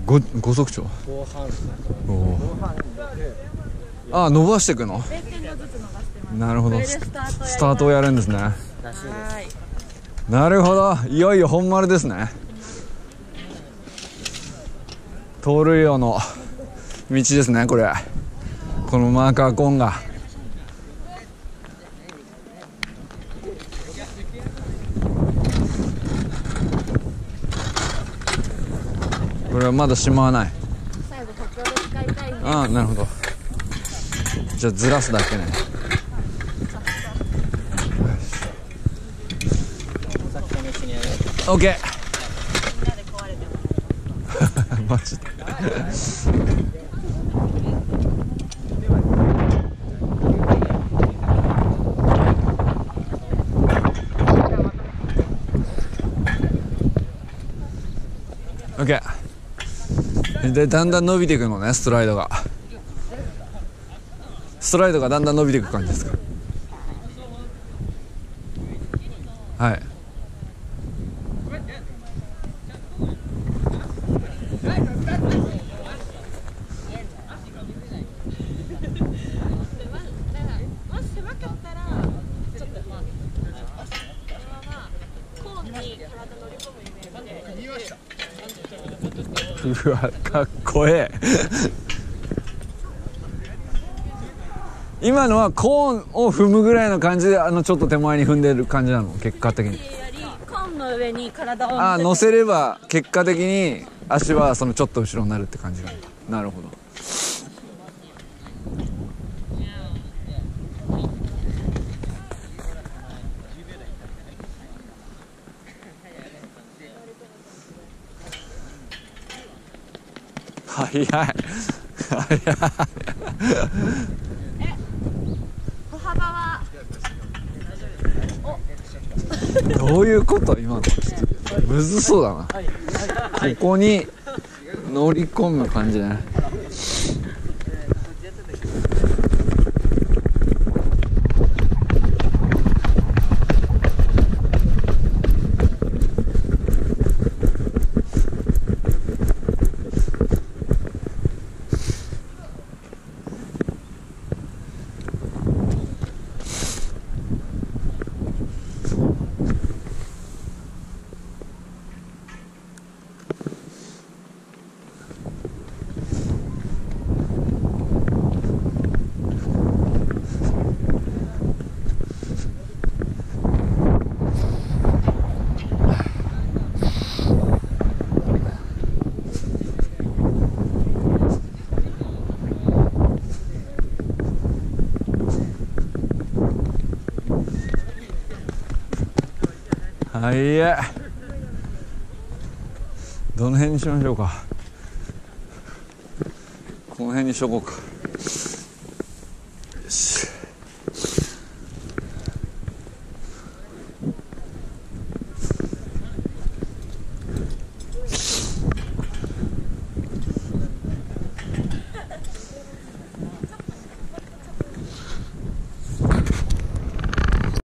5速調。 後半ああ、伸ばしていくの。 0.5ずつ伸ばしてます。 なるほど。 これでスタートをやるんですね。 らしいです。 なるほど、いよいよ本丸ですね。盗塁王の道ですね、これ。このマーカーコーンが。これはまだしまわない。 最後ここで使いたいね。 ああ、なるほど。じゃあずらすだけね。 さっきの一緒にやる。 オッケみんなで壊れてます。 ー。マジで。オッケー。でだんだん伸びていくのね、ストライドがだんだん伸びていく感じですか。はい。 もし狭かったらちょっとまあコーンに体乗り込むイメージで。 うわ、かっこええ。今のはコーンを踏むぐらいの感じで、ちょっと手前に踏んでる感じなの、結果的に。 コーンの上に体をああ、乗せれば結果的に足はそのちょっと後ろになるって感じなの。なるほど。早い早い。 歩幅はどういうこと今の。ちょっとむずそうだな。ここに乗り込む感じね。はいえ、どの辺にしましょうか。この辺にしとこうか。